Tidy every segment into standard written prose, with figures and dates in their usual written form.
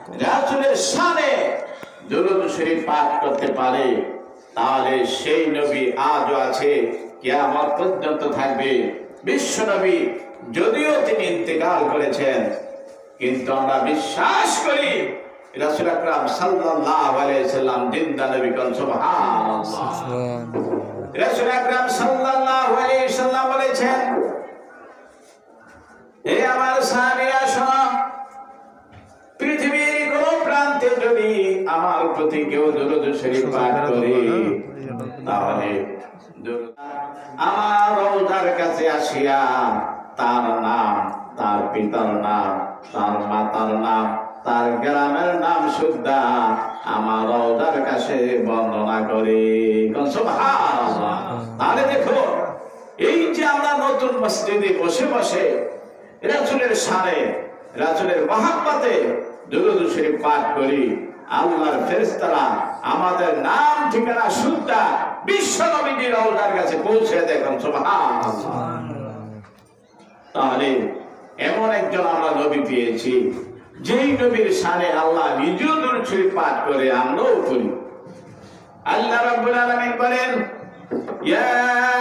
রাসূলের শানে দুরূদ শরীফ পাঠ করতে পারে তাহলে সেই নবী আজও আছে, কিয়ামত পর্যন্ত থাকবে। বিশ্ব নবী যদিও তিনি ইন্তেকাল করেছেন, কিন্তু আমরা বিশ্বাস করি রাসূল আকরাম সাল্লাল্লাহু আলাইহি সাল্লাম জিন্দা নবী। কোন সুবহানাল্লাহ। রাসূল আকরাম সাল্লাল্লাহু আলাইহি সাল্লাম বলেছেন, হে আমার সাহাবীরা শোনো, পৃথিবীর কোন প্রান্তে যদি আমার প্রতি কেউ দুরূদ শরীফ পাঠ করে তাহলে আমার রওজার কাছে আসিয়া তার নাম, তার পিতার নাম, তার মাতার নাম, তার গ্রামের নাম সুদ্ধা আমার রওজার কাছে বর্ণনা করে। সুবহানাল্লাহ। তাহলে দেখো, এই যে আমরা নতুন মসজিদে বসে বসে রাসূলের শানে, রাসূলের মহব্বতে দুরূদ শরীফ পাঠ করি, আল্লাহর ফেরেশতারা আমাদের নাম ঠিকানা সুদ্ধা বিশ্ব নবীর রওজার কাছে পৌঁছে দেয়। সুবহানাল্লাহ। তাহলে এমন একজন আমরা নবী পেয়েছি যেই নবীর শানে আল্লাহ নিজেও দুরূদ শরীফ পাঠ করে, আমরাও করি। আল্লাহ রাব্বুল আলামিন বলেন, ইয়া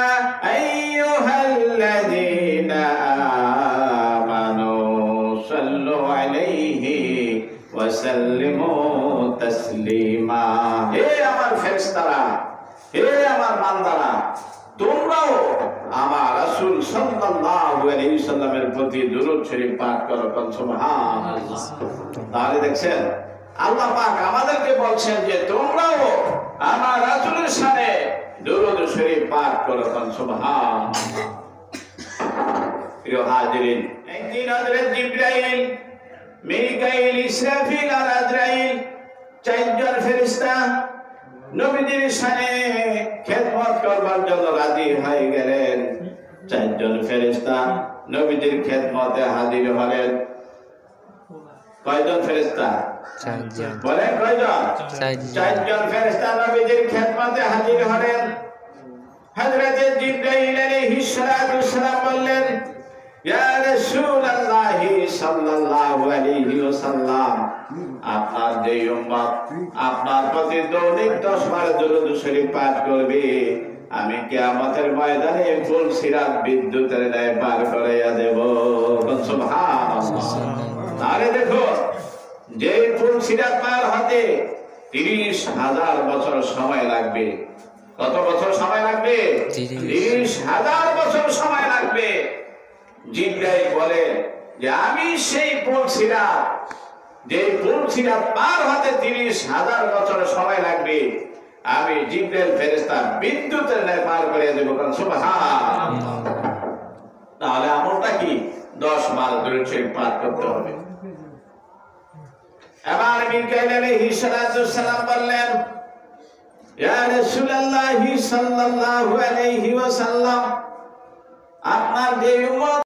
আইয়ুহাল্লাযীনা আমানু সাল্লু আলাইহি ওয়া সাল্লিমু তাসলিমা। হে আমার ফেরেশতারা, হে আমার বান্দারা, তোমরাও আমার রাসূল সাল্লাল্লাহু আলাইহি সাল্লামের প্রতি দুরূদ শরীফ পাঠ করো। সুবহানাল্লাহ। তাহলে দেখছেন আল্লাহ পাক আমাদেরকে বলছেন যে তোমরাও আমার রাসূলের শানে দুরূদ শরীফ পাঠ করো। সুবহানাল্লাহ। প্রিয় হাজিরিন, একদিন হযরত জিবরাইল, মিকাইল, ইসরাফিল আর আজরাইল চারজন ফেরেশতা নবীজির শানে খেদমত করবার জন্য রাজি হয়ে গেলেন। চারজন ফেরেশতা নবীজির খেদমতে হাজির হলেন। কয়জন ফেরেশতা? চারজন। বলেন কয়জন? চারজন ফেরেশতা নবীজির খেদমতে হাজির হলেন। হযরত জিবরাইল আলাইহিস সালাম বললেন, ইয়া রাসূলুল্লাহ সাল্লাল্লাহু আলাইহি ওয়াসাল্লাম, আপনার যে উম্মত আপনার প্রতি দৈনিক 10 বার দুরূদ শরীফ পাঠ করবে, আমি কিয়ামতের ময়দানে ফুল সিরাত বিদ্যুতের ন্যায় পার করাইয়া দেব। সুবহানাল্লাহ। তাহলে দেখো, যে ফুল সিরাত পার হতে 30,000 বছর সময় লাগবে। কত বছর সময় লাগবে? 30,000 বছর সময় লাগবে। জিবরাইল বলে যে আমি সেই ফুল সিরাত, যে ফুল সিরাত পার হতে 30,000 বছর সময় লাগবে, আমি জিবরাইল ফেরেশতা বিদ্যুতের ন্যায় পার করে দেব। সুবহানাল্লাহ। তাহলে আমলটা কি? 10 বার দুরূদ শরীফ পাঠ করতে হবে। এবার মিকাইল আলাইহিস সালাম বললেন, ইয়া রাসূলুল্লাহ সাল্লাল্লাহু আলাইহি ওয়াসাল্লাম, আপনার যে উম্মত